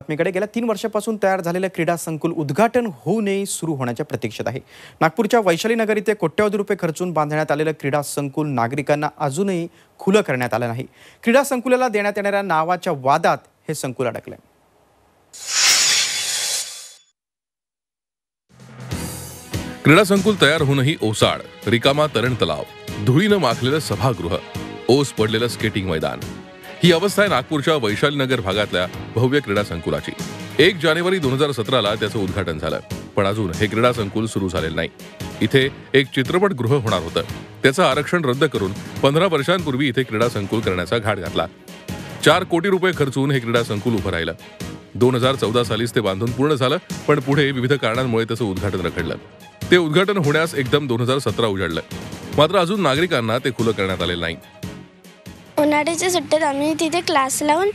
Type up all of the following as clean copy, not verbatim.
कडे गेल्या 3 वर्षापासून तयार झालेलं क्रीडा संकुल उद्घाटन होऊनही सुरू होण्याच्या प्रतीक्षेत आहे. नागपूरच्या वैशाली नगर इथे कोट्यवधी रुपये खर्चून बांधण्यात आलेलं क्रीडा संकुल नागरिकांना अजूनही खुलं करण्यात आलं नाही. क्रीडा संकुलाला देण्यात येणाऱ्या नावाच्या वादात हे संकुल अडकलंय. क्रीडा संकुल तयार होऊनही ओसाड, रिकामा तरण तलाव, धुळीनं माखलेलं सभागृह, ओस पडलेलं स्केटिंग मैदान, ही अवस्था आहे नागपूरच्या वैशाली नगर भागातल्या भव्य क्रीडा संकुलाची. 1 जानेवारी 2017ला त्याचं उद्घाटन झालं, पण अजून हे क्रीडा संकुल सुरू झालेलं नाही. इथे एक चित्रपटगृह होणार होतं. त्याचं आरक्षण रद्द करून 15 वर्षांपूर्वी इथे क्रीडा संकुल करण्याचा घाट घातला. 4 कोटी रुपये खर्चून हे क्रीडा संकुल उभं राहिलं. 2014 सालीच ते बांधून पूर्ण झालं, पण पुढे विविध कारणांमुळे त्याचं उद्घाटन रखडलं. ते उद्घाटन होण्यास एकदम 2017 उजाडलं, मात्र अजून नागरिकांना ते खुलं करण्यात आलेलं नाही. उन्हाळ्याच्या सुट्ट्यात आम्ही तिथे क्लास लावून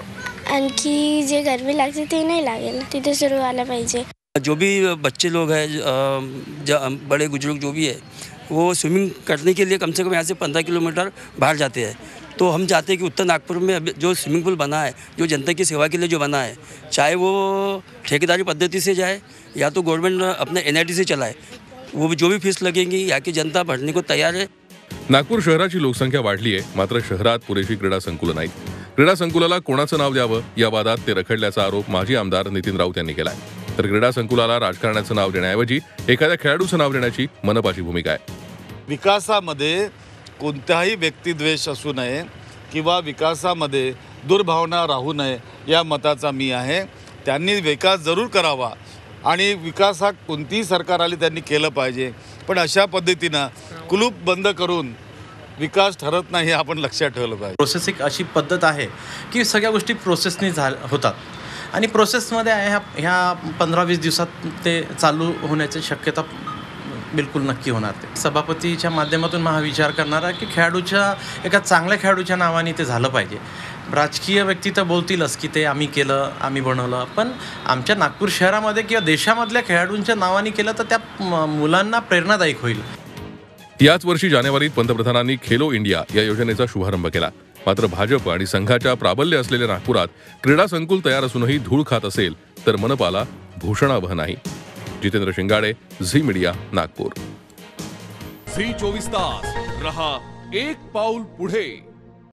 आणखी जे गरमी लागते ते नाही लागेल, तिथे सुरू व्हायला पाहिजे. जो भी बच्चे लोग हैं, बड़े बुजुर्ग जो भी है, वो स्विमिंग करने के लिए कम से कम यहाँ से 15 किलोमीटर बाहर जाते हैं. तो हम चाहते हैं कि उत्तर नागपुर में जो स्विमिंग पूल बना है, जो जनता की सेवा के लिए जो बना है, चाहे वो ठेकेदारी पद्धति से जाए या तो गवर्नमेंट अपने NIT से चलाए, वो जो भी फीस लगेंगी यहाँ की जनता भरने को तैयार है. नागपूर शहराची लोकसंख्या वाढली आहे, मात्र शहरात पुरेशी क्रीडा संकुलं नाहीत. क्रीडा संकुलाला कोणाचं नाव द्यावं या वादात ते रखडल्याचा आरोप माजी आमदार नितीन राऊत यांनी केलाय. तर क्रीडा संकुलाला राजकारणाचं नाव देण्याऐवजी एखाद्या खेळाडूचं नाव देण्याची मनपाची भूमिका आहे. विकासामध्ये कोणताही व्यक्तिद्वेष असू नये किंवा विकासामध्ये दुर्भावना राहू नये या मताचा मी आहे. त्यांनी विकास जरूर करावा आणि विकास हा कोणतीही सरकार आली त्यांनी केलं पाहिजे, पण अशा पद्धतीनं कुलूप बंद करून विकास ठरत नाही, आपण लक्षात ठेवलं पाहिजे. प्रोसेस एक अशी पद्धत आहे की सगळ्या गोष्टी प्रोसेसनी होतात आणि प्रोसेसमध्ये ह्या 15-20 दिवसात ते चालू होण्याची शक्यता बिलकुल नक्की होणार. ते सभापतीच्या माध्यमातून हा विचार करणार आहे की एका चांगल्या खेळाडूच्या नावाने ते झालं पाहिजे. राजकीय व्यक्ती तर बोलतीलच की ते आम्ही केलं, आम्ही बनवलं, पण आमच्या नागपूर शहरामध्ये किंवा देशामधल्या खेळाडूंच्या नावाने केलं तर त्या मुलांना प्रेरणादायक होईल. याच वर्षी जानेवारीत पंतप्रधानांनी खेलो इंडिया या योजनेचा शुभारंभ केला. मात्र भाजप आणि संघाच्या प्राबल्य असलेल्या नागपुरात क्रीडा संकुल तयार असूनही धूळ खात असेल तर मनपाला भूषणावह नाही. Jitendra Shingade, Zee media, Nagpur. Zee 24 तास रहा एक पाऊल पुढे.